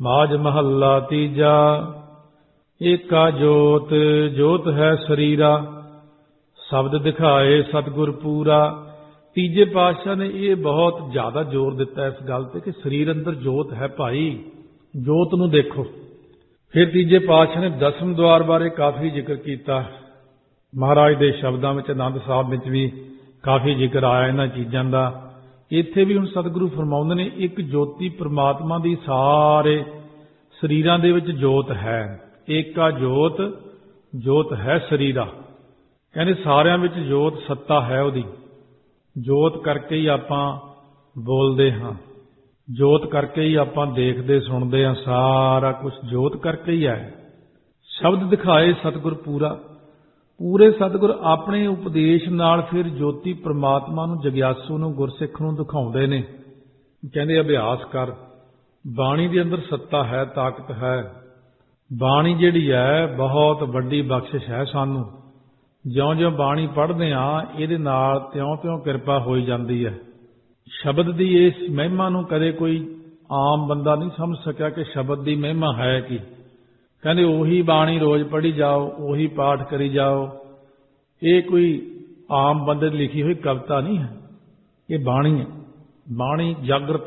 माज महला तीजा। एका जोत जोत है शरीरा, शब्द दिखाए सतगुर पूरा। तीजे पातशाह ने ये बहुत ज्यादा जोर दिता इस गल ते कि शरीर अंदर जोत है भाई, जोत नूं देखो। फिर तीजे पातशाह ने दसम द्वार बारे काफी जिक्र किया। महाराज के शब्दों में आनंद साहब में भी काफी जिक्र आया इन्हां चीज़ों का। इत्थे भी हुण सतगुरु फरमाउंदे ने एक ज्योति परमात्मा दी सारे शरीरां दे विच जोत है। एका जोत जोत है शरीरा, कहने सारियां विच जोत सत्ता है उहदी। जोत करके ही आपां बोलदे हां, जोत करके ही आपां देखदे सुणदे हां, सारा कुछ जोत करके ही है। शब्द दिखाए सतगुर पूरा, पूरे सतगुर अपने उपदेश नाल फिर ज्योति परमात्मा नूं जग्यासू नूं गुरसिख नूं दिखाउंदे ने। कहंदे अभ्यास कर, बाणी दे अंदर सत्ता है, ताकत है। बाणी जिहड़ी है बहुत वड्डी बख्शिश है सानूं। ज्यों-ज्यों बाणी पढ़दे हां इहदे नाल त्यों-त्यों किरपा होई जांदी है। शब्द की इस महिमा नूं कदे कोई आम बंदा नहीं समझ सकिया कि शब्द की महिमा है कि। कहते उही बाणी रोज पढ़ी जाओ, उही पाठ करी जाओ, ये कोई आम बंदे लिखी हुई कविता नहीं है, ये बाणी है। बाणी जागृत,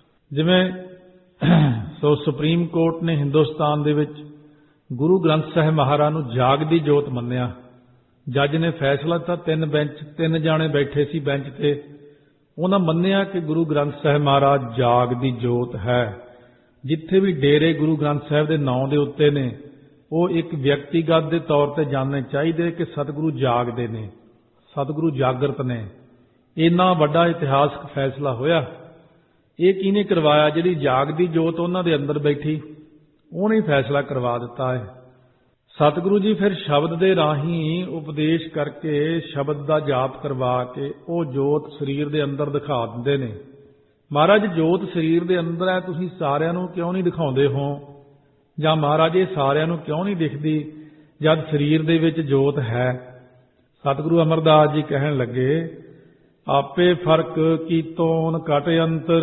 जिवें सो सुप्रीम कोर्ट ने हिंदुस्तान दे विच गुरु ग्रंथ साहिब महाराज नूं जागदी जोत मन्निया। जज ने फैसला दिता, तीन जाने बैठे सी बेंच ते, उन्हां मन्निया कि गुरु ग्रंथ साहिब महाराज जागदी जोत है। जिथे भी डेरे गुरु ग्रंथ साहिब के नाम के उत्ते ने, वो एक व्यक्तिगत के तौर पर जानने चाहिए कि सतगुरु जागदे ने, सतगुरु जागृत ने। इन्ना वड्डा इतिहासक फैसला होया। ये किने करवाया? जिहड़ी जागदी जोत उन्हां दे अंदर बैठी, उहने फैसला करवा दिता है। सतगुरु जी फिर शब्द के राही उपदेश करके, शब्द का जाप करवा के वो जोत शरीर के अंदर दिखा दिंदे ने। महाराज जोत शरीर के अंदर है, तुसीं सारिਆਂ ਨੂੰ क्यों नहीं दिखाउंदे हो? जां महाराज ये सारिਆਂ ਨੂੰ क्यों नहीं दिखदी जब शरीर दे विच जोत है? सतगुरु अमरदास जी कहन लगे, आपे फर्क कीतोन घट अंतर,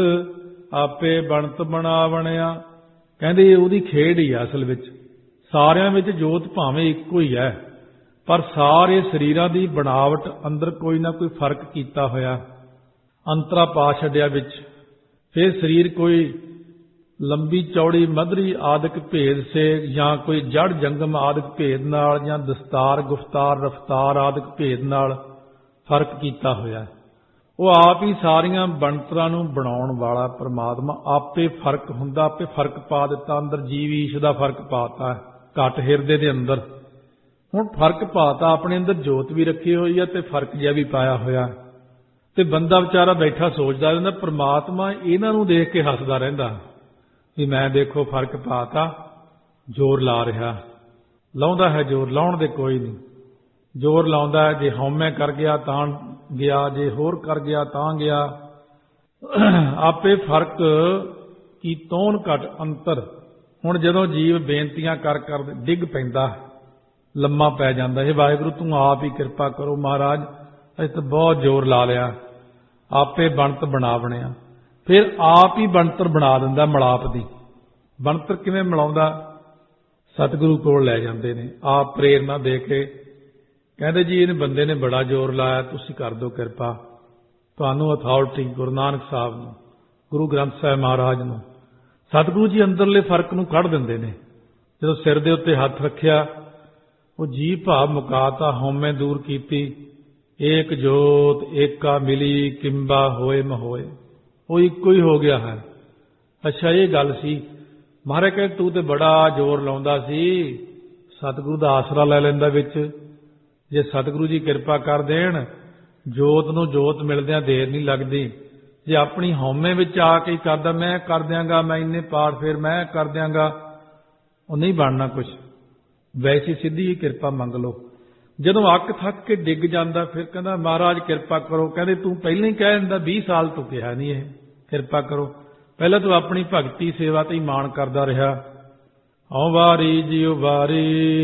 आपे बनत बनावणिया। कहंदे उहदी खेड ही है असल विच। सारिਆਂ विच जोत भावें इक्को ही है, पर सारे शरीरां दी बनावट अंदर कोई ना कोई फर्क कीता होया, अंतरा पा छड्डिया विच। फिर शरीर कोई लंबी चौड़ी मधरी आदਿਕ भेद से, या कोई जड़ जंगम आदਿਕ भेद नाल, या दस्तार गुफ्तार रफ्तार आदਿਕ भेद नाल फर्क कीता होया। वो आप ही सारियां बनतरां नूं बनाउण वाला परमात्मा आपे फर्क हुंदा, आपे फर्क पा दिता। अंदर जीव ईश दा फर्क पाता है घट हिरदे दे अंदर। हुण फर्क पाता, अपने अंदर जोत भी रखी हुई है ते फर्क जिहा भी पाया होया। ते बंदा बेचारा बैठा सोचदा रहिंदा, परमात्मा इन्हां नूं देख के हसदा रहिंदा भी मैं देखो फर्क पाता, जोर ला रहा। लाउंदा है जोर, लाउण दे कोई नहीं। जोर लाउंदा है, जे हौमे कर गया तां गया, जे होर कर गया तां गया। आपे फर्क की तोन घट अंतर। हुण जदों जीव बेनतियां कर कर डिग पैंदा, लम्मा पै जांदा, हे वाहिगुरू तूं आप ही किरपा करो महाराज, असीं तां बहुत जोर ला लिया, आपे बनत बना बणिया। फिर आप ही बनतर बना दिंदा मलाप दी। बनतर किवें मिलाउंदा? सतगुरु कोल लै जांदे ने, आप प्रेरणा दे के कहंदे जी इहने बंदे ने बड़ा जोर लाया, तुसीं कर दो किरपा। तुहानूं अथॉरिटी गुरु नानक साहब नूं, गुरु ग्रंथ साहिब महाराज नूं, सतगुरु जी अंदरले फर्क नूं कढ दिंदे ने। जदों सिर दे उत्ते हत्थ रखिया, वो जी भाव मुकाता, हौमे दूर कीती। एक जोत एका मिली, किंबा होए महोए। वो इक्को ही हो गया है। अच्छा ये गल सी। महाराज कहे तू तो बड़ा जोर लाउंदा सी, सतगुरु दा आसरा लै लैंदा विच। जे सतगुरु जी किरपा कर देण, जोत नूं जोत मिलदियां देर नहीं लगदी। जे अपनी हौमे विच आके ही करदा, मैं कर दियांगा, मैं इन्ने पाठ फिर मैं कर दियांगा, वो नहीं बनना कुछ। वैसी सीधी ही किरपा मंग लो। जदों अक थक के डिग जांदा, फिर कहंदा महाराज किरपा करो। कहंदे तू पहले ही कह दिंदा, 20 साल तू कहा नहीं है किरपा करो। पहले तू अपनी भगती सेवा ते ही मान करदा रहा। औ वारी जियो वारी,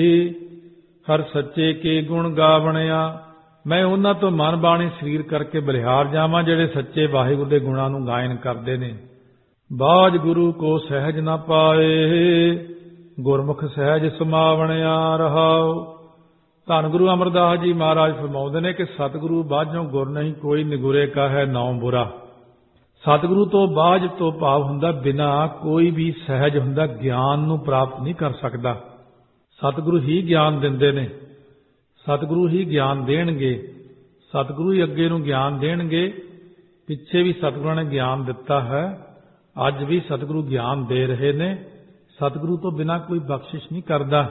हर सच्चे के गुण गावणिया। मैं उन्हां तो मन बाणी शरीर करके बलिहार जावां, जिहड़े सच्चे वाहिगुरू दे गुणां नूं गायन करदे ने। ਬਾਜ ਗੁਰੂ ਕੋ ਸਹਿਜ ਨਾ ਪਾਏ, ਗੁਰਮੁਖ ਸਹਿਜ ਸਮਾਵਣਿਆ ਰਹਾਉ। ਧੰਨ ਗੁਰੂ ਅਮਰਦਾਸ ਜੀ ਮਹਾਰਾਜ ਫਰਮਾਉਂਦੇ ਨੇ ਕਿ ਸਤਿਗੁਰੂ ਬਾਝੋਂ ਗੁਰ ਨਹੀਂ ਕੋਈ, ਨਿਗੁਰੇ ਕਾ ਹੈ ਨਾਉ ਬੁਰਾ। ਸਤਿਗੁਰੂ ਤੋਂ ਬਾਝ ਤੋਂ ਭਾਵ ਹੁੰਦਾ ਬਿਨਾ ਕੋਈ ਵੀ ਸਹਿਜ ਹੁੰਦਾ ਗਿਆਨ ਨੂੰ ਪ੍ਰਾਪਤ ਨਹੀਂ ਕਰ ਸਕਦਾ। ਸਤਿਗੁਰੂ ਹੀ ਗਿਆਨ ਦਿੰਦੇ ਨੇ, ਸਤਿਗੁਰੂ ਹੀ ਗਿਆਨ ਦੇਣਗੇ, ਸਤਿਗੁਰੂ ਹੀ ਅੱਗੇ ਨੂੰ ਗਿਆਨ ਦੇਣਗੇ। ਪਿੱਛੇ ਵੀ ਸਤਿਗੁਰਾਂ ਨੇ ਗਿਆਨ ਦਿੱਤਾ ਹੈ, ਅੱਜ ਵੀ ਸਤਿਗੁਰੂ ਗਿਆਨ ਦੇ ਰਹੇ ਨੇ। ਸਤਿਗੁਰੂ ਤੋਂ ਬਿਨਾ ਕੋਈ ਬਖਸ਼ਿਸ਼ ਨਹੀਂ ਕਰਦਾ।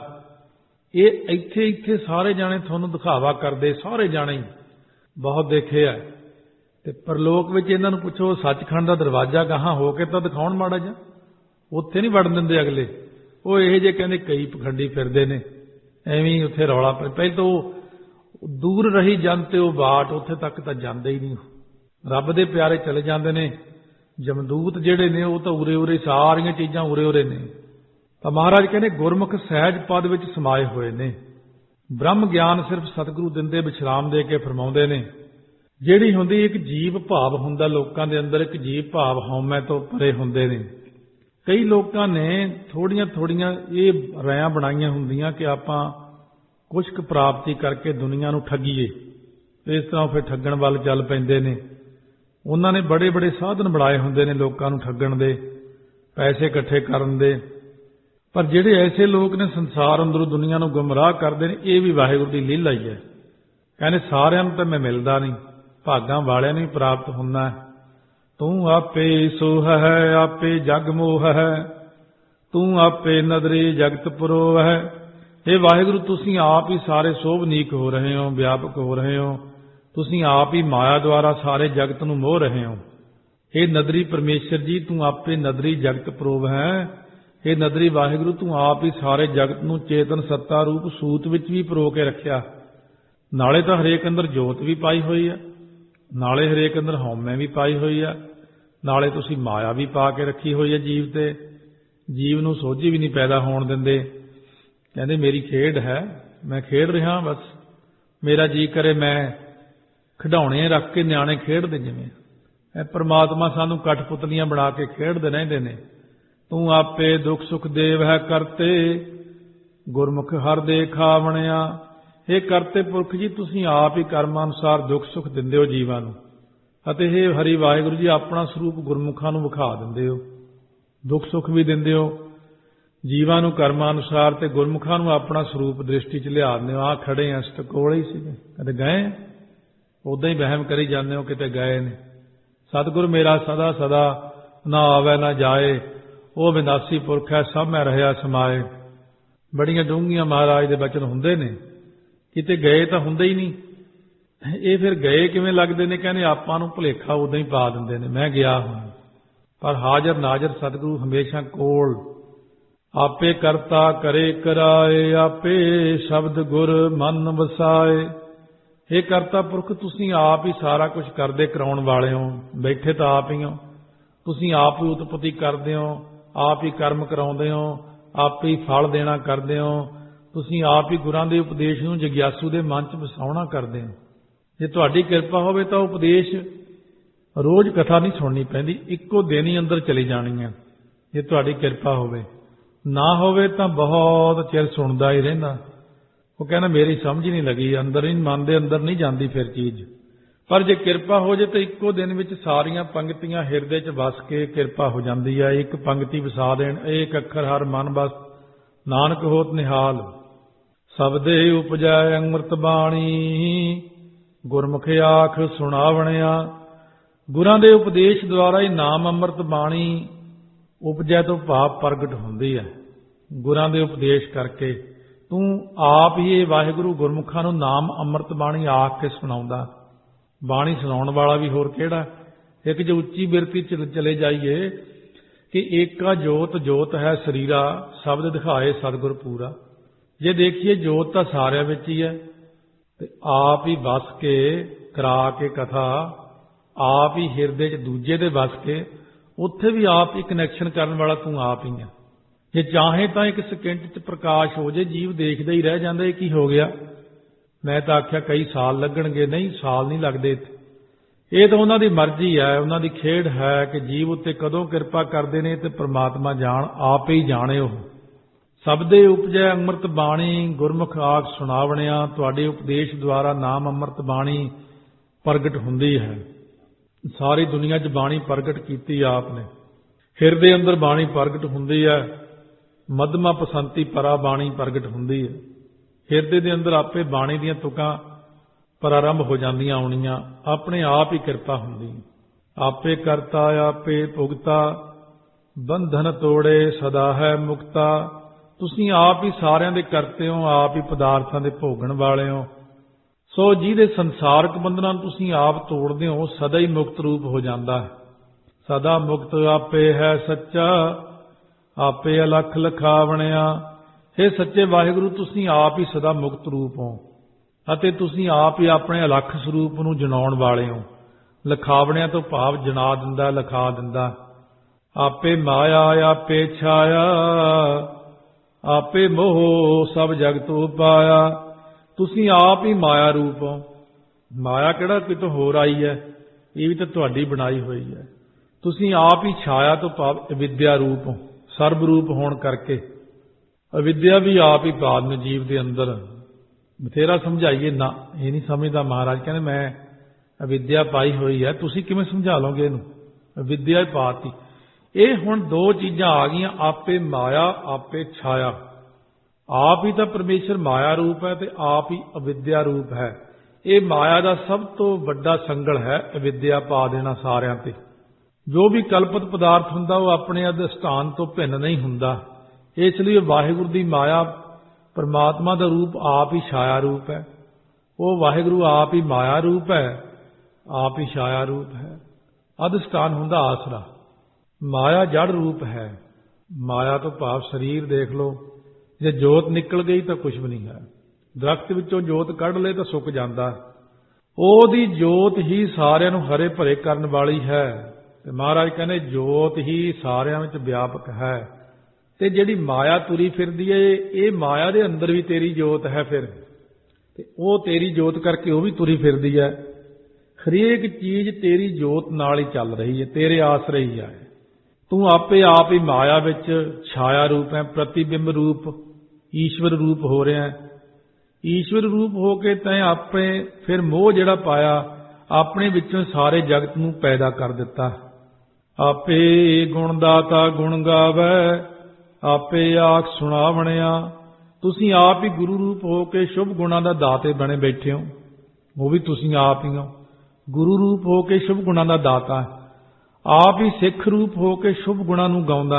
ਇਹ ਇੱਥੇ ਸਾਰੇ ਜਾਣੇ ਤੁਹਾਨੂੰ ਦਿਖਾਵਾ ਕਰਦੇ, ਸਾਰੇ ਜਾਣੇ ਬਹੁਤ ਦੇਖੇ ਆ। ਤੇ ਪਰਲੋਕ ਵਿੱਚ ਇਹਨਾਂ ਨੂੰ ਪੁੱਛੋ, ਸੱਚਖੰਡ ਦਾ ਦਰਵਾਜ਼ਾ ਗਾਹਾਂ ਹੋ ਕੇ ਤਾਂ ਦਿਖਾਉਣ ਮਾੜਾ ਜਿਹਾ, ਉੱਥੇ ਨਹੀਂ ਵੜਨ ਦਿੰਦੇ ਅਗਲੇ। ਉਹ ਇਹੋ ਜਿਹੇ ਕਹਿੰਦੇ ਕਈ ਪਖੰਡੀ ਫਿਰਦੇ ਨੇ, ਐਵੇਂ ਉੱਥੇ ਰੌਲਾ ਪਹਿਲਾਂ ਤਾਂ ਉਹ ਦੂਰ ਰਹੀ ਜਨ ਤੇ ਉਹ ਬਾਟ, ਉੱਥੇ ਤੱਕ ਤਾਂ ਜਾਂਦੇ ਹੀ ਨਹੀਂ। ਰੱਬ ਦੇ ਪਿਆਰੇ ਚਲੇ ਜਾਂਦੇ ਨੇ। ਜਮਦੂਤ ਜਿਹੜੇ ਨੇ ਉਹ ਤਾਂ ਉਰੇ ਸਾਰੀਆਂ ਚੀਜ਼ਾਂ ਉਰੇ ਨੇ। ਤਾਂ ਮਹਾਰਾਜ ਕਹਿੰਦੇ ਗੁਰਮੁਖ ਸਹਿਜ ਪਦ ਵਿੱਚ ਸਮਾਏ ਹੋਏ ਨੇ। ਬ੍ਰਹਮ ਗਿਆਨ ਸਿਰਫ ਸਤਿਗੁਰੂ ਦਿੰਦੇ, ਵਿਸ਼ਰਾਮ ਦੇ ਕੇ ਫਰਮਾਉਂਦੇ ਨੇ। ਜਿਹੜੀ ਹੁੰਦੀ ਇੱਕ ਜੀਵ ਭਾਵ ਹੁੰਦਾ ਲੋਕਾਂ ਦੇ ਅੰਦਰ, ਇੱਕ ਜੀਵ ਭਾਵ ਹਉਮੈ ਤੋਂ ਪਰੇ ਹੁੰਦੇ ਨੇ। ਕਈ ਲੋਕਾਂ ਨੇ ਥੋੜੀਆਂ ਇਹ ਰਾਇਆਂ ਬਣਾਈਆਂ ਹੁੰਦੀਆਂ ਕਿ ਆਪਾਂ ਕੁਛ ਕੁ ਪ੍ਰਾਪਤੀ ਕਰਕੇ ਦੁਨੀਆ ਨੂੰ ਠੱਗੀਏ। ਇਸ ਤਰ੍ਹਾਂ ਫਿਰ ਠੱਗਣ ਵੱਲ ਚੱਲ ਪੈਂਦੇ ਨੇ। ਉਹਨਾਂ ਨੇ ਬੜੇ ਸਾਧਨ ਬਣਾਏ ਹੁੰਦੇ ਨੇ ਲੋਕਾਂ ਨੂੰ ਠੱਗਣ ਦੇ, ਪੈਸੇ ਇਕੱਠੇ ਕਰਨ ਦੇ। ਪਰ ਜਿਹੜੇ ਐਸੇ ਲੋਕ ਨੇ ਸੰਸਾਰ ਅੰਦਰੋਂ ਦੁਨੀਆ ਨੂੰ ਗੁੰਮਰਾਹ ਕਰਦੇ ਨੇ, ਇਹ ਵੀ ਵਾਹਿਗੁਰੂ ਦੀ ਲੀਲਾ ਹੀ ਹੈ। ਕਹਿੰਦੇ ਸਾਰਿਆਂ ਨੂੰ ਤਾਂ ਮੈਂ ਮਿਲਦਾ ਨਹੀਂ, ਭਾਗਾਂ ਵਾਲਿਆਂ ਨੂੰ ਹੀ ਪ੍ਰਾਪਤ ਹੁੰਦਾ। ਤੂੰ ਆਪੇ ਸੋਹ ਹੈ, ਆਪੇ ਜਗ ਮੋਹ ਹੈ, ਤੂੰ ਆਪੇ ਨਦਰੀ ਜਗਤ ਪਰੋਹ ਹੈ। ਇਹ ਵਾਹਿਗੁਰੂ ਤੁਸੀਂ ਆਪ ਹੀ ਸਾਰੇ ਸੋਭਨੀਕ ਹੋ ਰਹੇ ਹੋ, ਵਿਆਪਕ ਹੋ ਰਹੇ ਹੋ। ਤੁਸੀਂ ਆਪ ਹੀ ਮਾਇਆ ਦੁਆਰਾ ਸਾਰੇ ਜਗਤ ਨੂੰ ਮੋਹ ਰਹੇ ਹੋ। ਇਹ ਨਦਰੀ ਪਰਮੇਸ਼ਰ ਜੀ, ਤੂੰ ਆਪੇ ਨਦਰੀ ਜਗਤ ਪਰੋਹ ਹੈ। ਇਹ ਨਦਰੀ ਵਾਹਿਗੁਰੂ ਤੂੰ ਆਪ ਹੀ ਸਾਰੇ ਜਗਤ ਨੂੰ ਚੇਤਨ ਸੱਤਾ ਰੂਪ ਸੂਤ ਵਿੱਚ ਵੀ ਪਰੋ ਕੇ ਰੱਖਿਆ। ਨਾਲੇ ਤਾਂ ਹਰੇਕ ਅੰਦਰ ਜੋਤ ਵੀ ਪਾਈ ਹੋਈ ਆ, ਨਾਲੇ ਹਰੇਕ ਅੰਦਰ ਹਉਮੈ ਵੀ ਪਾਈ ਹੋਈ ਆ, ਨਾਲੇ ਤੁਸੀਂ ਮਾਇਆ ਵੀ ਪਾ ਕੇ ਰੱਖੀ ਹੋਈ ਹੈ ਜੀਵ ਤੇ। ਜੀਵ ਨੂੰ ਸੋਝੀ ਵੀ ਨਹੀਂ ਪੈਦਾ ਹੋਣ ਦਿੰਦੇ। ਕਹਿੰਦੇ ਮੇਰੀ ਖੇਡ ਹੈ, ਮੈਂ ਖੇਡ ਰਿਹਾ, ਬਸ ਮੇਰਾ ਜੀ ਕਰੇ ਮੈਂ ਖਿਡੌਣੇ ਰੱਖ ਕੇ ਨਿਆਣੇ ਖੇਡਦੇ ਜਿਵੇਂ। ਇਹ ਪਰਮਾਤਮਾ ਸਾਨੂੰ ਕਠਪੁਤਲੀਆਂ ਬਣਾ ਕੇ ਖੇਡਦੇ ਰਹਿੰਦੇ ਨੇ। ਤੂੰ ਆਪੇ ਦੁੱਖ ਸੁਖ ਦੇਵ ਹੈ ਕਰਤੇ, ਗੁਰਮੁਖ ਹਰ ਦੇ ਖਾਵਣਿਆ। ਇਹ ਕਰਤੇ ਪੁਰਖ ਜੀ ਤੁਸੀਂ ਆਪ ਹੀ ਕਰਮ ਅਨੁਸਾਰ ਦੁੱਖ ਸੁਖ ਦਿੰਦੇ ਹੋ ਜੀਵਾਂ ਨੂੰ, ਅਤੇ ਇਹ ਹਰੀ ਵਾਹਿਗੁਰੂ ਜੀ ਆਪਣਾ ਸਰੂਪ ਗੁਰਮੁਖਾਂ ਨੂੰ ਵਿਖਾ ਦਿੰਦੇ ਹੋ। ਦੁੱਖ ਸੁਖ ਵੀ ਦਿੰਦੇ ਹੋ ਜੀਵਾਂ ਨੂੰ ਕਰਮਾਂ ਅਨੁਸਾਰ, ਤੇ ਗੁਰਮੁਖਾਂ ਨੂੰ ਆਪਣਾ ਸਰੂਪ ਦ੍ਰਿਸ਼ਟੀ 'ਚ ਲਿਆ ਦਿੰਦੇ ਹੋ। ਆਹ ਖੜੇ ਆ ਕੋਲ ਹੀ ਸੀਗੇ, ਕਦੇ ਗਏ? ਉਦਾਂ ਹੀ ਵਹਿਮ ਕਰੀ ਜਾਂਦੇ ਹੋ ਕਿਤੇ ਗਏ ਨੇ। ਸਤਿਗੁਰ ਮੇਰਾ ਸਦਾ ਸਦਾ ਨਾ ਆਵੇ ਨਾ ਜਾਏ, ਉਹ ਵਿਨਾਸੀ ਪੁਰਖ ਹੈ, ਸਭ ਮੈਂ ਰਹਿਆ ਸਮਾਏ। ਬੜੀਆਂ ਡੂੰਘੀਆਂ ਮਹਾਰਾਜ ਦੇ ਬਚਨ ਹੁੰਦੇ ਨੇ। ਕਿਤੇ ਗਏ ਤਾਂ ਹੁੰਦੇ ਹੀ ਨਹੀਂ। ਇਹ ਫਿਰ ਗਏ ਕਿਵੇਂ ਲੱਗਦੇ ਨੇ? ਕਹਿੰਦੇ ਆਪਾਂ ਨੂੰ ਭੁਲੇਖਾ ਉਦਾਂ ਹੀ ਪਾ ਦਿੰਦੇ ਨੇ, ਮੈਂ ਗਿਆ ਹਾਂ। ਪਰ ਹਾਜ਼ਰ ਨਾਜ਼ਰ ਸਤਿਗੁਰੂ ਹਮੇਸ਼ਾ ਕੋਲ। ਆਪੇ ਕਰਤਾ ਕਰੇ ਕਰਾਏ, ਆਪੇ ਸ਼ਬਦ ਗੁਰ ਮਨ ਵਸਾਏ। ਇਹ ਕਰਤਾ ਪੁਰਖ ਤੁਸੀਂ ਆਪ ਹੀ ਸਾਰਾ ਕੁਝ ਕਰਦੇ ਕਰਾਉਣ ਵਾਲੇ ਹੋ। ਬੈਠੇ ਤਾਂ ਆਪ ਹੀ ਹੋ। ਤੁਸੀਂ ਆਪ ਹੀ ਉਤਪਤੀ ਕਰਦੇ ਹੋ, ਆਪ ਹੀ ਕਰਮ ਕਰਾਉਂਦੇ ਹੋ, ਆਪ ਹੀ ਫਲ ਦੇਣਾ ਕਰਦੇ ਹੋ। ਤੁਸੀਂ ਆਪ ਹੀ ਗੁਰਾਂ ਦੇ ਉਪਦੇਸ਼ ਨੂੰ ਜਗਿਆਸੂ ਦੇ ਮਨ 'ਚ ਵਸਾਉਣਾ ਕਰਦੇ ਹੋ। ਜੇ ਤੁਹਾਡੀ ਕਿਰਪਾ ਹੋਵੇ ਤਾਂ ਉਪਦੇਸ਼ ਰੋਜ਼ ਕਥਾ ਨਹੀਂ ਸੁਣਨੀ ਪੈਂਦੀ, ਇੱਕੋ ਦਿਨ ਹੀ ਅੰਦਰ ਚਲੀ ਜਾਣੀ ਹੈ ਜੇ ਤੁਹਾਡੀ ਕਿਰਪਾ ਹੋਵੇ। ਨਾ ਹੋਵੇ ਤਾਂ ਬਹੁਤ ਚਿਰ ਸੁਣਦਾ ਹੀ ਰਹਿੰਦਾ। ਉਹ ਕਹਿੰਦਾ ਮੇਰੀ ਸਮਝ ਨਹੀਂ ਲੱਗੀ, ਅੰਦਰ ਹੀ ਮਨ ਦੇ ਅੰਦਰ ਨਹੀਂ ਜਾਂਦੀ ਫਿਰ ਚੀਜ਼। ਪਰ ਜੇ ਕਿਰਪਾ ਹੋ ਜੇ ਤਾਂ ਇੱਕੋ ਦਿਨ ਵਿੱਚ ਸਾਰੀਆਂ ਪੰਕਤੀਆਂ ਹਿਰਦੇ 'ਚ ਵਸ ਕੇ ਕਿਰਪਾ ਹੋ ਜਾਂਦੀ ਹੈ। ਇੱਕ ਪੰਕਤੀ ਵਸਾ ਦੇਣ, ਏਕ ਅੱਖਰ ਹਰ ਮਨ ਬਸ, ਨਾਨਕ ਹੋਤ ਨਿਹਾਲ। ਸਬਦੇ ਉਪਜੈ ਅੰਮ੍ਰਿਤ ਬਾਣੀ, ਗੁਰਮੁਖ ਆਖ ਸੁਣਾਵਣਿਆ। ਗੁਰਾਂ ਦੇ ਉਪਦੇਸ਼ ਦੁਆਰਾ ਹੀ ਨਾਮ ਅੰਮ੍ਰਿਤ ਬਾਣੀ ਉਪਜੈ ਤੋਂ ਭਾਵ ਪ੍ਰਗਟ ਹੁੰਦੀ ਹੈ। ਗੁਰਾਂ ਦੇ ਉਪਦੇਸ਼ ਕਰਕੇ ਤੂੰ ਆਪ ਹੀ ਇਹ ਵਾਹਿਗੁਰੂ ਗੁਰਮੁਖਾਂ ਨੂੰ ਨਾਮ ਅੰਮ੍ਰਿਤ ਬਾਣੀ ਆਖ ਕੇ ਸੁਣਾਉਂਦਾ। ਬਾਣੀ ਸੁਣਾਉਣ ਵਾਲਾ ਵੀ ਹੋਰ ਕਿਹੜਾ? ਇੱਕ ਜੇ ਉੱਚੀ ਬਿਰਤੀ ਚਲੇ ਜਾਈਏ ਕਿ ਏਕਾ ਜੋਤ ਜੋਤ ਹੈ ਸਰੀਰਾ, ਸ਼ਬਦ ਦਿਖਾਏ ਸਤਿਗੁਰ ਪੂਰਾ। ਜੇ ਦੇਖੀਏ ਜੋਤ ਤਾਂ ਸਾਰਿਆਂ ਵਿੱਚ ਹੀ ਹੈ, ਤੇ ਆਪ ਹੀ ਵਸ ਕੇ ਕਰਾ ਕੇ ਕਥਾ, ਆਪ ਹੀ ਹਿਰਦੇ 'ਚ ਦੂਜੇ ਦੇ ਵਸ ਕੇ, ਉੱਥੇ ਵੀ ਆਪ ਹੀ ਕਨੈਕਸ਼ਨ ਕਰਨ ਵਾਲਾ ਤੂੰ ਆਪ ਹੀ ਹੈ। ਜੇ ਚਾਹੇ ਤਾਂ ਇੱਕ ਸਕਿੰਟ 'ਚ ਪ੍ਰਕਾਸ਼ ਹੋ ਜੇ, ਜੀਵ ਦੇਖਦਾ ਹੀ ਰਹਿ ਜਾਂਦਾ। ਇਹ ਕੀ ਹੋ ਗਿਆ? ਮੈਂ ਤਾਂ ਆਖਿਆ ਕਈ ਸਾਲ ਲੱਗਣਗੇ। ਨਹੀਂ, ਸਾਲ ਨਹੀਂ ਲੱਗਦੇ ਇੱਥੇ। ਇਹ ਤਾਂ ਉਹਨਾਂ ਦੀ ਮਰਜ਼ੀ ਹੈ, ਉਹਨਾਂ ਦੀ ਖੇਡ ਹੈ ਕਿ ਜੀਵ ਉੱਤੇ ਕਦੋਂ ਕਿਰਪਾ ਕਰਦੇ ਨੇ ਤੇ ਪ੍ਰਮਾਤਮਾ ਜਾਣ ਆਪ ਹੀ ਜਾਣੇ। ਉਹ ਸਬਦੇ ਉਪਜੈ ਅੰਮ੍ਰਿਤ ਬਾਣੀ, ਗੁਰਮੁਖ ਆਖ ਸੁਣਾਵਣਿਆ। ਤੁਹਾਡੇ ਉਪਦੇਸ਼ ਦੁਆਰਾ ਨਾਮ ਅੰਮ੍ਰਿਤ ਬਾਣੀ ਪ੍ਰਗਟ ਹੁੰਦੀ ਹੈ। ਸਾਰੀ ਦੁਨੀਆ 'ਚ ਬਾਣੀ ਪ੍ਰਗਟ ਕੀਤੀ ਆਪ ਨੇ। ਹਿਰਦੇ ਅੰਦਰ ਬਾਣੀ ਪ੍ਰਗਟ ਹੁੰਦੀ ਹੈ। ਮਧਮਾ ਪਸੰਤੀ ਪਰਾ ਬਾਣੀ ਪ੍ਰਗਟ ਹੁੰਦੀ ਹੈ। ਹਿਰਦੇ ਦੇ ਅੰਦਰ ਆਪੇ ਬਾਣੀ ਦੀਆਂ ਤੁਕਾਂ ਪ੍ਰਾਰੰਭ ਹੋ ਜਾਂਦੀਆਂ ਆਉਣੀਆਂ, ਆਪਣੇ ਆਪ ਹੀ ਕਿਰਪਾ ਹੁੰਦੀ। ਆਪੇ ਕਰਤਾ ਆਪੇ ਭੁਗਤਾ, ਬੰਧਨ ਤੋੜੇ ਸਦਾ ਹੈ ਮੁਕਤਾ। ਤੁਸੀਂ ਆਪ ਹੀ ਸਾਰਿਆਂ ਦੇ ਕਰਤੇ ਹੋ, ਆਪ ਹੀ ਪਦਾਰਥਾਂ ਦੇ ਭੋਗਣ ਵਾਲੇ ਹੋ। ਸੋ ਜਿਹਦੇ ਸੰਸਾਰਕ ਬੰਧਨਾਂ ਨੂੰ ਤੁਸੀਂ ਆਪ ਤੋੜਦੇ ਹੋ, ਸਦਾ ਹੀ ਮੁਕਤ ਰੂਪ ਹੋ ਜਾਂਦਾ ਹੈ। ਸਦਾ ਮੁਕਤ ਆਪੇ ਹੈ ਸੱਚਾ, ਆਪੇ ਅਲਖ ਲਖਾਵਣਿਆ। हे ਸੱਚੇ ਵਾਹਿਗੁਰੂ, ਤੁਸੀਂ ਆਪ ਹੀ ਸਦਾ ਮੁਕਤ ਰੂਪ ਹੋ ਅਤੇ ਤੁਸੀਂ ਆਪ ਹੀ ਆਪਣੇ ਅਲਖ ਸਰੂਪ ਨੂੰ ਜਣਾਉਣ ਵਾਲੇ ਹੋ। ਲਖਾਵਣਿਆਂ ਤੋਂ ਭਾਵ ਜਣਾ ਦਿੰਦਾ, ਲਿਖਾ ਦਿੰਦਾ। ਆਪੇ ਮਾਇਆ ਆਪੇ ਛਾਇਆ, ਆਪੇ ਮੋਹ ਸਭ ਜਗਤ ਉਪਾਇਆ। ਤੁਸੀਂ ਆਪ ਹੀ ਮਾਇਆ ਰੂਪ ਹੋ। ਮਾਇਆ ਕਿਹੜਾ ਕਿਤੋਂ ਹੋਰ ਆਈ ਹੈ, ਇਹ ਵੀ ਤਾਂ ਤੁਹਾਡੀ ਬਣਾਈ ਹੋਈ ਹੈ। ਤੁਸੀਂ ਆਪ ਹੀ ਛਾਇਆ ਤੋਂ ਭਾਵ ਅਵਿਦਿਆ ਰੂਪ ਹੋ, ਸਰਬ ਰੂਪ ਹੋਣ ਕਰਕੇ। ਅਵਿਦਿਆ ਵੀ ਆਪ ਹੀ ਪਾ ਦਿੰਦੇ ਜੀਵ ਦੇ ਅੰਦਰ। ਬਥੇਰਾ ਸਮਝਾਈਏ ਨਾ, ਇਹ ਨਹੀਂ ਸਮਝਦਾ। ਮਹਾਰਾਜ ਕਹਿੰਦੇ ਮੈਂ ਅਵਿਦਿਆ ਪਾਈ ਹੋਈ ਹੈ, ਤੁਸੀਂ ਕਿਵੇਂ ਸਮਝਾ ਲਓਗੇ ਇਹਨੂੰ? ਅਵਿਦਿਆ ਹੀ ਪਾਤੀ। ਇਹ ਹੁਣ ਦੋ ਚੀਜ਼ਾਂ ਆ ਗਈਆਂ, ਆਪੇ ਮਾਇਆ ਆਪੇ ਛਾਇਆ। ਆਪ ਹੀ ਤਾਂ ਪਰਮੇਸ਼ਰ ਮਾਇਆ ਰੂਪ ਹੈ ਤੇ ਆਪ ਹੀ ਅਵਿਦਿਆ ਰੂਪ ਹੈ। ਇਹ ਮਾਇਆ ਦਾ ਸਭ ਤੋਂ ਵੱਡਾ ਸੰਗਲ ਹੈ, ਅਵਿਦਿਆ ਪਾ ਦੇਣਾ ਸਾਰਿਆਂ ਤੇ। ਜੋ ਵੀ ਕਲਪਿਤ ਪਦਾਰਥ ਹੁੰਦਾ ਉਹ ਆਪਣੇ ਅਧਿਸ਼ਠਾਨ ਤੋਂ ਭਿੰਨ ਨਹੀਂ ਹੁੰਦਾ। ਇਸ ਲਈ ਵਾਹਿਗੁਰੂ ਦੀ ਮਾਇਆ ਪਰਮਾਤਮਾ ਦਾ ਰੂਪ ਆਪ ਹੀ ਛਾਇਆ ਰੂਪ ਹੈ। ਉਹ ਵਾਹਿਗੁਰੂ ਆਪ ਹੀ ਮਾਇਆ ਰੂਪ ਹੈ, ਆਪ ਹੀ ਛਾਇਆ ਰੂਪ ਹੈ। ਅਧਿਸ਼ਠਾਨ ਹੁੰਦਾ ਆਸਰਾ। ਮਾਇਆ ਜੜ ਰੂਪ ਹੈ। ਮਾਇਆ ਤੋਂ ਭਾਵ ਸਰੀਰ ਦੇਖ ਲਓ, ਜੇ ਜੋਤ ਨਿਕਲ ਗਈ ਤਾਂ ਕੁਝ ਵੀ ਨਹੀਂ ਹੈ। ਦਰਖਤ ਵਿੱਚੋਂ ਜੋਤ ਕੱਢ ਲਏ ਤਾਂ ਸੁੱਕ ਜਾਂਦਾ। ਉਹਦੀ ਜੋਤ ਹੀ ਸਾਰਿਆਂ ਨੂੰ ਹਰੇ ਭਰੇ ਕਰਨ ਵਾਲੀ ਹੈ। ਤੇ ਮਹਾਰਾਜ ਕਹਿੰਦੇ ਜੋਤ ਹੀ ਸਾਰਿਆਂ ਵਿੱਚ ਵਿਆਪਕ ਹੈ। ਤੇ ਜਿਹੜੀ ਮਾਇਆ ਤੁਰੀ ਫਿਰਦੀ ਹੈ, ਇਹ ਮਾਇਆ ਦੇ ਅੰਦਰ ਵੀ ਤੇਰੀ ਜੋਤ ਹੈ। ਫਿਰ ਤੇ ਉਹ ਤੇਰੀ ਜੋਤ ਕਰਕੇ ਉਹ ਵੀ ਤੁਰੀ ਫਿਰਦੀ ਹੈ। ਹਰੇਕ ਚੀਜ਼ ਤੇਰੀ ਜੋਤ ਨਾਲ ਹੀ ਚੱਲ ਰਹੀ ਹੈ, ਤੇਰੇ ਆਸਰੇ ਹੀ ਹੈ। ਤੂੰ ਆਪੇ ਆਪ ਹੀ ਮਾਇਆ ਵਿੱਚ ਛਾਇਆ ਰੂਪ ਹੈ, ਪ੍ਰਤੀਬਿੰਬ ਰੂਪ, ਈਸ਼ਵਰ ਰੂਪ ਹੋ ਰਿਹਾ ਹੈ। ਈਸ਼ਵਰ ਰੂਪ ਹੋ ਕੇ ਤੈਂ ਆਪੇ ਫਿਰ ਮੋਹ ਜਿਹੜਾ ਪਾਇਆ, ਆਪਣੇ ਵਿੱਚੋਂ ਸਾਰੇ ਜਗਤ ਨੂੰ ਪੈਦਾ ਕਰ ਦਿੱਤਾ। ਆਪੇ ਗੁਣ ਦਾਤਾ ਗੁਣ ਗਾਵੈ, ਆਪੇ ਆਖ ਸੁਣਾਵਣਿਆ। ਤੁਸੀਂ ਆਪ ਹੀ ਗੁਰੂ ਰੂਪ ਹੋ ਕੇ ਸ਼ੁਭ ਗੁਣਾਂ ਦਾ ਦਾਤੇ ਬਣੇ ਬੈਠੇ ਹੋ। ਉਹ ਵੀ ਤੁਸੀਂ ਆਪ ਹੀ ਹੋ। ਗੁਰੂ ਰੂਪ ਹੋ ਕੇ ਸ਼ੁਭ ਗੁਣਾਂ ਦਾ ਦਾਤਾ, ਆਪ ਹੀ ਸਿੱਖ ਰੂਪ ਹੋ ਕੇ ਸ਼ੁਭ ਗੁਣਾਂ ਨੂੰ ਗਾਉਂਦਾ,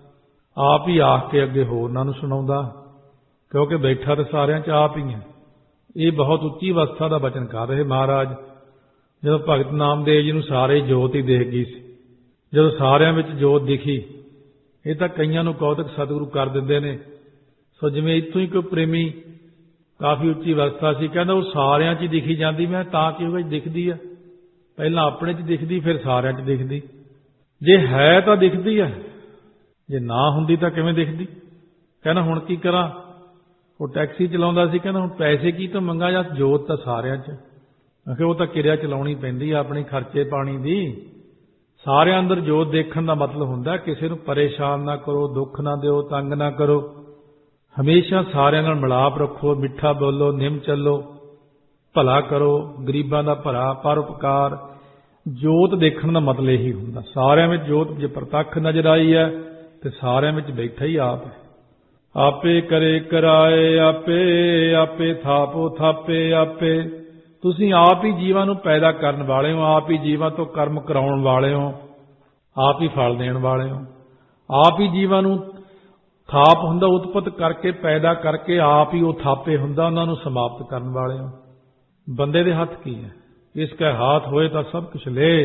ਆਪ ਹੀ ਆਖ ਕੇ ਅੱਗੇ ਹੋਰਨਾਂ ਨੂੰ ਸੁਣਾਉਂਦਾ, ਕਿਉਂਕਿ ਬੈਠਾ ਤਾਂ ਸਾਰਿਆਂ 'ਚ ਆਪ ਹੀ ਹੈ। ਇਹ ਬਹੁਤ ਉੱਚੀ ਅਵਸਥਾ ਦਾ ਬਚਨ ਕਰ ਰਹੇ ਮਹਾਰਾਜ। ਜਦੋਂ ਭਗਤ ਨਾਮਦੇਵ ਜੀ ਨੂੰ ਸਾਰੇ ਜੋਤ ਹੀ ਦੇਖ ਗਈ ਸੀ, ਜਦੋਂ ਸਾਰਿਆਂ ਵਿੱਚ ਜੋਤ ਦਿਖੀ, ਇਹ ਤਾਂ ਕਈਆਂ ਨੂੰ ਕੌਤਕ ਸਤਿਗੁਰੂ ਕਰ ਦਿੰਦੇ ਨੇ। ਸੋ ਜਿਵੇਂ ਇੱਥੋਂ ਹੀ ਕੋਈ ਪ੍ਰੇਮੀ ਕਾਫੀ ਉੱਚੀ ਅਵਸਥਾ ਸੀ, ਕਹਿੰਦਾ ਉਹ ਸਾਰਿਆਂ 'ਚ ਹੀ ਦਿਖੀ ਜਾਂਦੀ। ਮੈਂ ਤਾਂ ਕਿਉਂ ਦਿਖਦੀ ਆ? ਪਹਿਲਾਂ ਆਪਣੇ 'ਚ ਦਿਖਦੀ, ਫਿਰ ਸਾਰਿਆਂ 'ਚ ਦਿਖਦੀ। ਜੇ ਹੈ ਤਾਂ ਦਿਖਦੀ ਹੈ, ਜੇ ਨਾ ਹੁੰਦੀ ਤਾਂ ਕਿਵੇਂ ਦਿਖਦੀ? ਕਹਿੰਦਾ ਹੁਣ ਕੀ ਕਰਾਂ? ਉਹ ਟੈਕਸੀ ਚਲਾਉਂਦਾ ਸੀ, ਕਹਿੰਦਾ ਹੁਣ ਪੈਸੇ ਕੀ ਤੋਂ ਮੰਗਾ, ਜਾਂ ਜੋਤ ਤਾਂ ਸਾਰਿਆਂ 'ਚ। ਮੈਂ ਕਿਹਾ ਉਹ ਤਾਂ ਕਿਰਿਆ ਚਲਾਉਣੀ ਪੈਂਦੀ ਆ ਆਪਣੀ, ਖਰਚੇ ਪਾਣੀ ਦੀ। ਸਾਰਿਆਂ ਅੰਦਰ ਜੋਤ ਦੇਖਣ ਦਾ ਮਤਲਬ ਹੁੰਦਾ ਕਿਸੇ ਨੂੰ ਪਰੇਸ਼ਾਨ ਨਾ ਕਰੋ, ਦੁੱਖ ਨਾ ਦਿਓ, ਤੰਗ ਨਾ ਕਰੋ। ਹਮੇਸ਼ਾ ਸਾਰਿਆਂ ਨਾਲ ਮਿਲਾਪ ਰੱਖੋ, ਮਿੱਠਾ ਬੋਲੋ, ਨਿਮ ਚੱਲੋ, ਭਲਾ ਕਰੋ, ਗਰੀਬਾਂ ਦਾ ਭਲਾ, ਪਰਉਪਕਾਰ। ਜੋਤ ਦੇਖਣ ਦਾ ਮਤਲਬ ਇਹੀ ਹੁੰਦਾ। ਸਾਰਿਆਂ ਵਿੱਚ ਜੋਤ ਜੇ ਪ੍ਰਤੱਖ ਨਜ਼ਰ ਆਈ ਹੈ ਤੇ ਸਾਰਿਆਂ ਵਿੱਚ ਬੈਠਾ ਹੀ ਆਪ ਹੈ। ਆਪੇ ਕਰੇ ਕਰਾਏ ਆਪੇ, ਆਪੇ ਥਾਪੋ ਥਾਪੇ ਆਪੇ। ਤੁਸੀਂ ਆਪ ਹੀ ਜੀਵਾਂ ਨੂੰ ਪੈਦਾ ਕਰਨ ਵਾਲੇ ਹੋ, ਆਪ ਹੀ ਜੀਵਾਂ ਤੋਂ ਕਰਮ ਕਰਾਉਣ ਵਾਲੇ ਹੋ, ਆਪ ਹੀ ਫਲ ਦੇਣ ਵਾਲੇ ਹੋ। ਆਪ ਹੀ ਜੀਵਾਂ ਨੂੰ ਥਾਪ ਹੁੰਦਾ ਉਤਪਤ ਕਰਕੇ, ਪੈਦਾ ਕਰਕੇ, ਆਪ ਹੀ ਉਹ ਥਾਪੇ ਹੁੰਦਾ ਉਹਨਾਂ ਨੂੰ ਸਮਾਪਤ ਕਰਨ ਵਾਲੇ ਹੋ। ਬੰਦੇ ਦੇ ਹੱਥ ਕੀ ਹੈ? ਇਸ ਕੈ ਹਾਥ ਹੋਏ ਤਾਂ ਸਭ ਕੁਛ ਲੈ,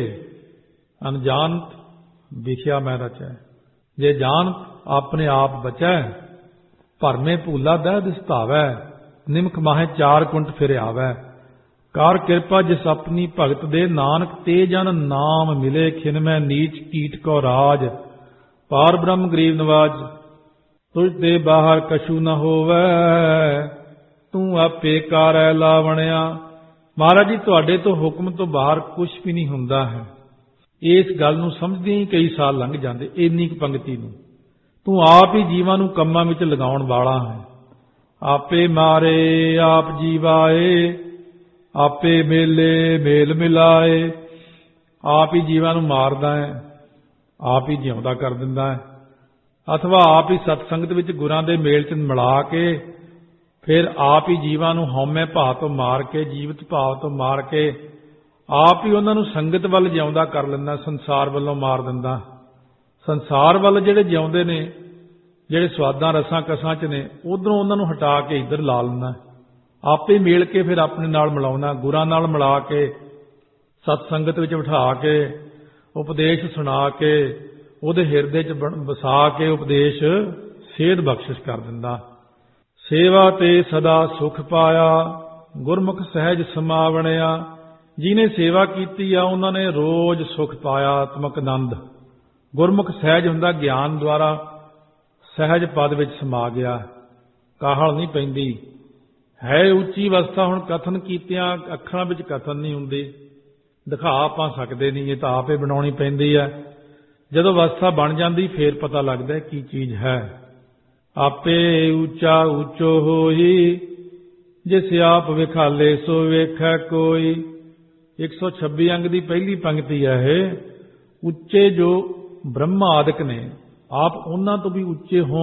ਅਣਜਾਨਤ ਵਿਖਿਆ ਮੈਂ ਰਚੈ। ਜੇ ਜਾਣਤ ਆਪਣੇ ਆਪ ਬਚੈ, ਭਰਮੇ ਭੂਲਾ ਦਹਿ ਦਿਸਤਾਵੈ। ਨਿਮਕ ਮਾਹੇ ਚਾਰ ਕੁੰਟ ਫਿਰ ਆਵੈ। ਕਾਰ ਕਿਰਪਾ ਜਿਸ ਆਪਣੀ ਭਗਤ ਦੇ, ਨਾਨਕ ਤੇ ਜਨ ਨਾਮ ਮਿਲੇ। ਖਿਨ ਮੈਂ ਨੀਚ ਕੀਟ ਕੋ ਰਾਜ, ਪਾਰ ਬ੍ਰਹਮ ਗਰੀਬ ਨਵਾਜ। ਤੁਝ ਦੇ ਬਾਹਰ ਕਛੂ ਨ ਹੋਵੈ, ਤੂੰ ਆਪੇ ਕਾਰੈ ਲਾਵਣਿਆ। ਮਹਾਰਾਜ ਜੀ ਤੁਹਾਡੇ ਤੋਂ ਹੁਕਮ ਤੋਂ ਬਾਹਰ ਕੁਝ ਵੀ ਨਹੀਂ ਹੁੰਦਾ ਹੈ। ਇਸ ਗੱਲ ਨੂੰ ਸਮਝਦਿਆਂ ਹੀ ਕਈ ਸਾਲ ਲੰਘ ਜਾਂਦੇ। ਇੰਨੀ ਕੁ ਪੰਕਤੀ ਨੂੰ ਤੂੰ ਆਪ ਹੀ ਜੀਵਾਂ ਨੂੰ ਕੰਮਾਂ ਵਿੱਚ ਲਗਾਉਣ ਵਾਲਾ ਹੈ। ਆਪੇ ਮਾਰੇ ਆਪ ਜੀਵਾਏ, ਆਪੇ ਮੇਲੇ ਮੇਲ ਮਿਲਾਏ। ਆਪ ਹੀ ਜੀਵਾਂ ਨੂੰ ਮਾਰਦਾ ਹੈ, ਆਪ ਹੀ ਜਿਉਂਦਾ ਕਰ ਦਿੰਦਾ ਹੈ, ਅਥਵਾ ਆਪ ਹੀ ਸਤਸੰਗਤ ਵਿੱਚ ਗੁਰਾਂ ਦੇ ਮੇਲ 'ਚ ਮਿਲਾ ਕੇ ਫਿਰ ਆਪ ਹੀ ਜੀਵਾਂ ਨੂੰ ਹਉਮੈ ਭਾਵ ਤੋਂ ਮਾਰ ਕੇ, ਜੀਵਤ ਭਾਵ ਤੋਂ ਮਾਰ ਕੇ ਆਪ ਹੀ ਉਹਨਾਂ ਨੂੰ ਸੰਗਤ ਵੱਲ ਜਿਉਂਦਾ ਕਰ ਲੈਂਦਾ, ਸੰਸਾਰ ਵੱਲੋਂ ਮਾਰ ਦਿੰਦਾ। ਸੰਸਾਰ ਵੱਲ ਜਿਹੜੇ ਜਿਉਂਦੇ ਨੇ, ਜਿਹੜੇ ਸਵਾਦਾਂ ਰਸਾਂ ਕਸਾਂ 'ਚ ਨੇ, ਉਧਰੋਂ ਉਹਨਾਂ ਨੂੰ ਹਟਾ ਕੇ ਇੱਧਰ ਲਾ ਲੈਂਦਾ। ਆਪੇ ਮਿਲ ਕੇ ਫਿਰ ਆਪਣੇ ਨਾਲ ਮਿਲਾਉਣਾ, ਗੁਰਾਂ ਨਾਲ ਮਿਲਾ ਕੇ ਸਤਸੰਗਤ ਵਿੱਚ ਬਿਠਾ ਕੇ ਉਪਦੇਸ਼ ਸੁਣਾ ਕੇ ਉਹਦੇ ਹਿਰਦੇ 'ਚ ਵਸਾ ਕੇ ਉਪਦੇਸ਼ ਸੇਧ ਬਖਸ਼ਿਸ਼ ਕਰ ਦਿੰਦਾ। ਸੇਵਾ ਤੇ ਸਦਾ ਸੁਖ ਪਾਇਆ, ਗੁਰਮੁਖ ਸਹਿਜ ਸਮਾਵਣਿਆ। ਜਿਹਨੇ ਸੇਵਾ ਕੀਤੀ ਆ ਉਹਨਾਂ ਨੇ ਰੋਜ਼ ਸੁਖ ਪਾਇਆ, ਆਤਮਕ ਆਨੰਦ। ਗੁਰਮੁਖ ਸਹਿਜ ਹੁੰਦਾ ਗਿਆਨ ਦੁਆਰਾ ਸਹਿਜ ਪਦ ਵਿੱਚ ਸਮਾ ਗਿਆ, ਕਾਹਲ ਨਹੀਂ ਪੈਂਦੀ। ਹੈ ਉੱਚੀ ਅਵਸਥਾ। ਹੁਣ ਕਥਨ ਕੀਤਿਆਂ ਅੱਖਰਾਂ ਵਿੱਚ ਕਥਨ ਨਹੀਂ ਹੁੰਦੀ, ਦਿਖਾ ਆਪਾਂ ਸਕਦੇ ਨਹੀਂ, ਇਹ ਤਾਂ ਆਪੇ ਬਣਾਉਣੀ ਪੈਂਦੀ ਹੈ। ਜਦੋਂ ਅਵਸਥਾ ਬਣ ਜਾਂਦੀ ਫੇਰ ਪਤਾ ਲੱਗਦਾ ਕੀ ਚੀਜ਼ ਹੈ। ਆਪੇ ਉੱਚਾ ਉੱਚੋ ਹੋਈ, ਜਿਸ ਆਪ ਵਿਖਾਲੇ ਸੋ ਵੇਖੈ ਕੋਈ। 126 ਅੰਗ ਦੀ ਪਹਿਲੀ ਪੰਕਤੀ ਹੈ ਇਹ। ਉੱਚੇ ਜੋ ਬ੍ਰਹਮਾ ਆਦਿਕ ਨੇ, ਆਪ ਉਹਨਾਂ ਤੋਂ ਵੀ ਉੱਚੇ ਹੋ।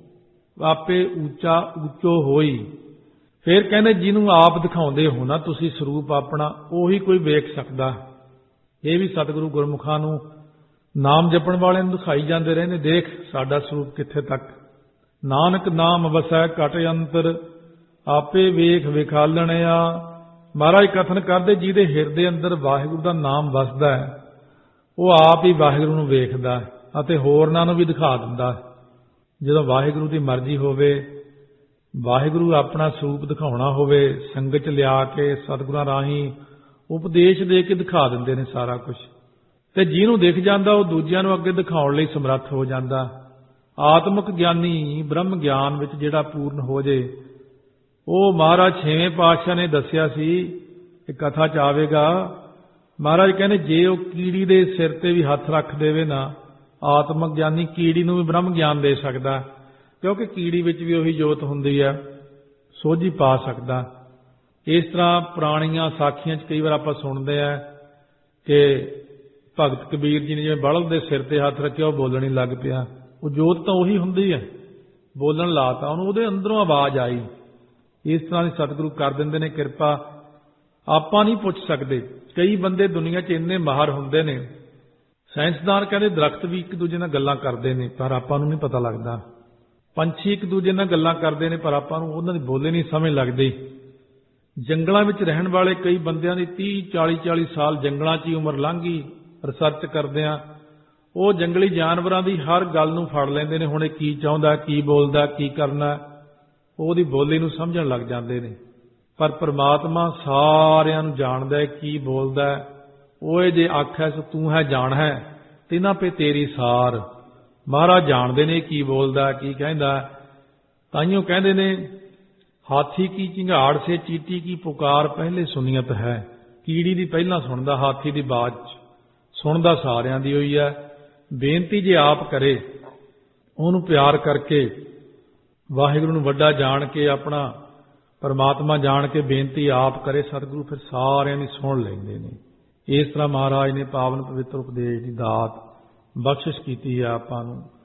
ਆਪੇ ਉੱਚਾ ਉੱਚੋ ਹੋਈ। ਫਿਰ ਕਹਿੰਦੇ ਜਿਹਨੂੰ ਆਪ ਦਿਖਾਉਂਦੇ ਹੋ ਨਾ ਤੁਸੀਂ ਸਰੂਪ ਆਪਣਾ, ਉਹੀ ਕੋਈ ਵੇਖ ਸਕਦਾ। ਇਹ ਵੀ ਸਤਿਗੁਰੂ ਗੁਰਮੁਖਾਂ ਨੂੰ, ਨਾਮ ਜਪਣ ਵਾਲਿਆਂ ਨੂੰ ਦਿਖਾਈ ਜਾਂਦੇ ਰਹਿੰਦੇ, ਦੇਖ ਸਾਡਾ ਸਰੂਪ ਕਿੱਥੇ ਤੱਕ। ਨਾਨਕ ਨਾਮ ਵਸੈ ਘਟ ਅੰਤਰ, ਆਪੇ ਵੇਖ ਵਿਖਾਲਣਿਆ। ਮਹਾਰਾਜ ਕਥਨ ਕਰਦੇ ਜਿਹਦੇ ਹਿਰਦੇ ਅੰਦਰ ਵਾਹਿਗੁਰੂ ਦਾ ਨਾਮ ਵਸਦਾ ਹੈ, ਉਹ ਆਪ ਹੀ ਵਾਹਿਗੁਰੂ ਨੂੰ ਵੇਖਦਾ ਅਤੇ ਹੋਰਨਾਂ ਨੂੰ ਵੀ ਦਿਖਾ ਦਿੰਦਾ। ਜਦੋਂ ਵਾਹਿਗੁਰੂ ਦੀ ਮਰਜ਼ੀ ਹੋਵੇ, ਵਾਹਿਗੁਰੂ ਆਪਣਾ ਸਰੂਪ ਦਿਖਾਉਣਾ ਹੋਵੇ, ਸੰਗਤ 'ਚ ਲਿਆ ਕੇ ਸਤਿਗੁਰਾਂ ਰਾਹੀਂ ਉਪਦੇਸ਼ ਦੇ ਕੇ ਦਿਖਾ ਦਿੰਦੇ ਨੇ ਸਾਰਾ ਕੁਝ। ਤੇ ਜਿਹਨੂੰ ਦਿਖ ਜਾਂਦਾ ਉਹ ਦੂਜਿਆਂ ਨੂੰ ਅੱਗੇ ਦਿਖਾਉਣ ਲਈ ਸਮਰੱਥ ਹੋ ਜਾਂਦਾ। ਆਤਮਿਕ ਗਿਆਨੀ ਬ੍ਰਹਮ ਗਿਆਨ ਵਿੱਚ ਜਿਹੜਾ ਪੂਰਨ ਹੋ ਜੇ, ਉਹ ਮਹਾਰਾਜ 6ਵੇਂ ਪਾਤਸ਼ਾਹ ਨੇ ਦੱਸਿਆ ਸੀ, ਇਹ ਕਥਾ 'ਚ ਆਵੇਗਾ। ਮਹਾਰਾਜ ਕਹਿੰਦੇ ਜੇ ਉਹ ਕੀੜੀ ਦੇ ਸਿਰ ਤੇ ਵੀ ਹੱਥ ਰੱਖ ਦੇਵੇ ਨਾ, ਆਤਮਿਕ ਗਿਆਨੀ ਕੀੜੀ ਨੂੰ ਵੀ ਬ੍ਰਹਮ ਗਿਆਨ ਦੇ ਸਕਦਾ, ਕਿਉਂਕਿ ਕੀੜੀ ਵਿੱਚ ਵੀ ਉਹੀ ਜੋਤ ਹੁੰਦੀ ਹੈ, ਸੋਝੀ ਪਾ ਸਕਦਾ। ਇਸ ਤਰ੍ਹਾਂ ਪੁਰਾਣੀਆਂ ਸਾਖੀਆਂ 'ਚ ਕਈ ਵਾਰ ਆਪਾਂ ਸੁਣਦੇ ਆ ਕਿ ਭਗਤ ਕਬੀਰ ਜੀ ਨੇ ਜਿਵੇਂ ਬਲਦ ਦੇ ਸਿਰ ਤੇ ਹੱਥ ਰੱਖਿਆ, ਉਹ ਬੋਲਣ ਹੀ ਲੱਗ ਪਿਆ। ਉਹ ਜੋਤ ਤਾਂ ਉਹੀ ਹੁੰਦੀ ਹੈ, ਬੋਲਣ ਲਾਤਾ ਉਹਨੂੰ, ਉਹਦੇ ਅੰਦਰੋਂ ਆਵਾਜ਼ ਆਈ। ਇਸ ਤਰ੍ਹਾਂ ਦੀ ਸਤਿਗੁਰੂ ਕਰ ਦਿੰਦੇ ਨੇ ਕਿਰਪਾ। ਆਪਾਂ ਨਹੀਂ ਪੁੱਛ ਸਕਦੇ। ਕਈ ਬੰਦੇ ਦੁਨੀਆ 'ਚ ਇੰਨੇ ਮਾਹਰ ਹੁੰਦੇ ਨੇ, ਸਾਇੰਸਦਾਨ ਕਹਿੰਦੇ ਦਰਖਤ ਵੀ ਇੱਕ ਦੂਜੇ ਨਾਲ ਗੱਲਾਂ ਕਰਦੇ ਨੇ, ਪਰ ਆਪਾਂ ਨੂੰ ਨਹੀਂ ਪਤਾ ਲੱਗਦਾ। ਪੰਛੀ ਇੱਕ ਦੂਜੇ ਨਾਲ ਗੱਲਾਂ ਕਰਦੇ ਨੇ, ਪਰ ਆਪਾਂ ਨੂੰ ਉਹਨਾਂ ਦੀ ਬੋਲੇ ਨਹੀਂ ਸਮਝ ਲੱਗਦੀ। ਜੰਗਲਾਂ ਵਿੱਚ ਰਹਿਣ ਵਾਲੇ ਕਈ ਬੰਦਿਆਂ ਦੀ 30-40 ਸਾਲ ਜੰਗਲਾਂ 'ਚ ਹੀ ਉਮਰ ਲੰਘ ਗਈ ਰਿਸਰਚ ਕਰਦਿਆਂ। ਉਹ ਜੰਗਲੀ ਜਾਨਵਰਾਂ ਦੀ ਹਰ ਗੱਲ ਨੂੰ ਫੜ ਲੈਂਦੇ ਨੇ, ਹੁਣ ਇਹ ਕੀ ਚਾਹੁੰਦਾ, ਕੀ ਬੋਲਦਾ, ਕੀ ਕਰਨਾ, ਉਹਦੀ ਬੋਲੀ ਨੂੰ ਸਮਝਣ ਲੱਗ ਜਾਂਦੇ ਨੇ। ਪਰ ਪ੍ਰਮਾਤਮਾ ਸਾਰਿਆਂ ਨੂੰ ਜਾਣਦਾ ਹੈ, ਕੀ ਬੋਲਦਾ। ਉਹ ਜੇ ਆਖੈ ਸੋ ਤੂੰ ਹੈ ਜਾਣ ਹੈ, ਤਿਨਾਂ ਪੇ ਤੇਰੀ ਸਾਰ। ਮਹਾਰਾਜ ਜਾਣਦੇ ਨੇ ਕੀ ਬੋਲਦਾ, ਕੀ ਕਹਿੰਦਾ। ਤਾਈਓ ਕਹਿੰਦੇ ਨੇ ਹਾਥੀ ਕੀ ਝਿੰਗਾੜ ਸੇ ਚੀਟੀ ਕੀ ਪੁਕਾਰ ਪਹਿਲੇ ਸੁਨੀਅਤ ਹੈ। ਕੀੜੀ ਦੀ ਪਹਿਲਾਂ ਸੁਣਦਾ, ਹਾਥੀ ਦੀ ਬਾਤ ਸੁਣਦਾ ਸਾਰਿਆਂ ਦੀ ਹੋਈ ਹੈ। ਬੇਨਤੀ ਜੇ ਆਪ ਕਰੇ, ਉਹਨੂੰ ਪਿਆਰ ਕਰਕੇ, ਵਾਹਿਗੁਰੂ ਨੂੰ ਵੱਡਾ ਜਾਣ ਕੇ, ਆਪਣਾ ਪਰਮਾਤਮਾ ਜਾਣ ਕੇ ਬੇਨਤੀ ਆਪ ਕਰੇ, ਸਤਿਗੁਰੂ ਫਿਰ ਸਾਰਿਆਂ ਦੀ ਸੁਣ ਲੈਂਦੇ ਨੇ। ਇਸ ਤਰ੍ਹਾਂ ਮਹਾਰਾਜ ਨੇ ਪਾਵਨ ਪਵਿੱਤਰ ਉਪਦੇਸ਼ ਦੀ ਦਾਤ ਬਖਸ਼ਿਸ਼ ਕੀਤੀ ਹੈ ਆਪਾਂ ਨੂੰ।